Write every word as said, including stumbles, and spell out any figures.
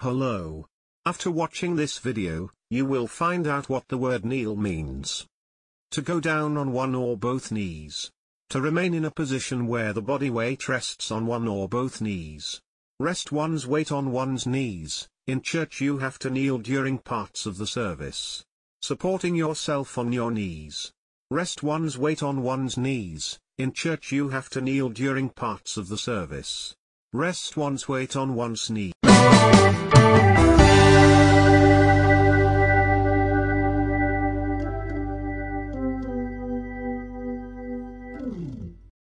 Hello. After watching this video, you will find out what the word kneel means. To go down on one or both knees. To remain in a position where the body weight rests on one or both knees. Rest one's weight on one's knees. In church you have to kneel during parts of the service. Supporting yourself on your knees. Rest one's weight on one's knees. In church you have to kneel during parts of the service. Rest one's weight on one's knee.